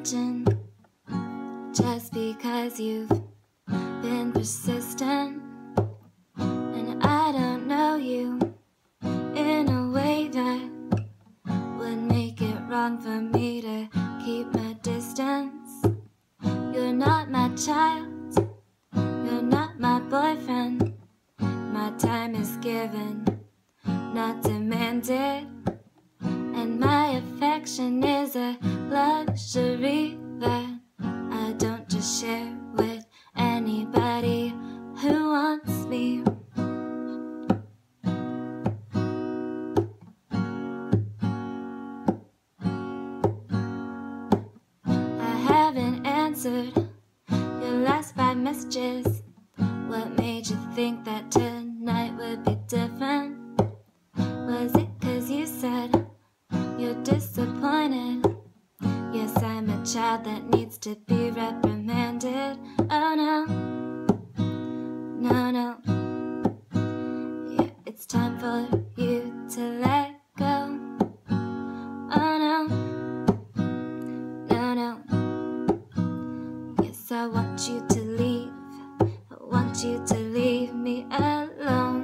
imagine just because you've been persistent, and I don't know you in a way that would make it wrong for me to keep my distance. You're not my child, you're not my boyfriend. My time is given, not demanded, and my affection is a luxury that I don't just share with anybody who wants me. I haven't answered your last 5 messages. What made you think that tonight would be different? Was it 'cause you said you're disappointed? Yes, I'm a child that needs to be reprimanded. Oh no, no, no. Yeah, it's time for you to let go. Oh no, no, no. Yes, I want you to leave. I want you to leave me alone.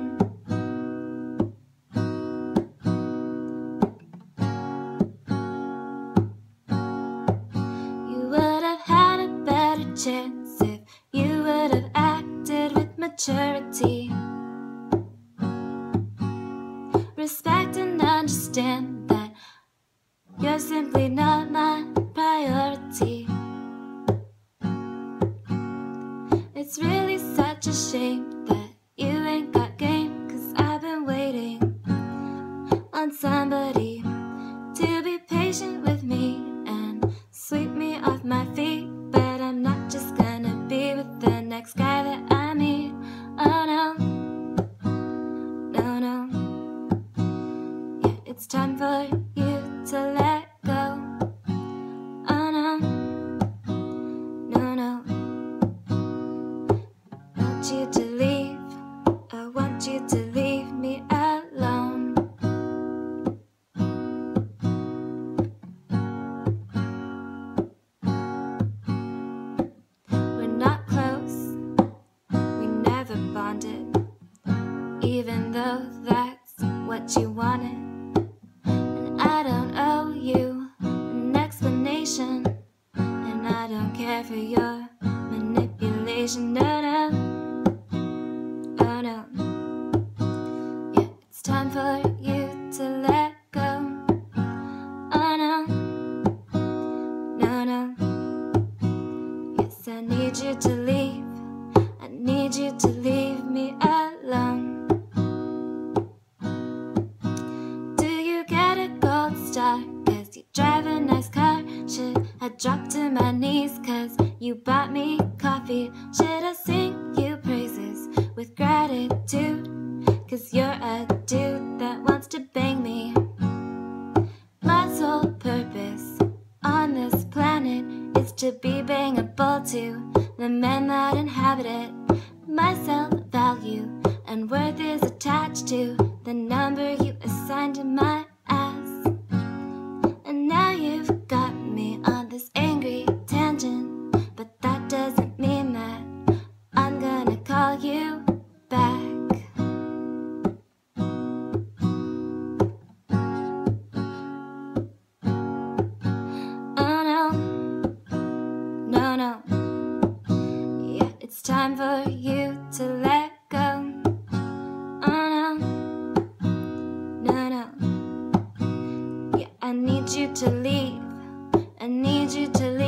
You would have had a better chance if you would have acted with maturity. Respect and understand that you're simply not my priority. It's really such a shame that you ain't got game, 'cause I've been waiting on somebody to be patient with me and sweep me off my feet. But I'm not just gonna be with the next guy that I meet. Oh no, no, no. Yeah, it's time for you to let go. Oh no, no, no. I want you to leave. I want you to leave me alone. We're not close, we never bonded, even though that's what you wanted. And I don't owe you an explanation, and I don't care for your manipulation. No, no, oh no. Yeah, it's time for you to let go. Oh no, no, no. Yes, I need you to leave. I need you to leave me alone. Do you get a gold star 'cause you drive a nice car? Should I drop to my knees 'cause you bought me coffee? Should I sing you praises with gratitude 'cause you're a dude that wants to bang me? My sole purpose on this planet is to be bangable to the men that inhabit it. My self-value and worth is attached to the number you assigned to my ass. And now you've got me on this angry tangent, but that doesn't mean that I'm gonna call you back. Oh no, no, no. Yeah, it's time for you to let go. Oh no, no, no. Yeah, I need you to leave. I need you to leave.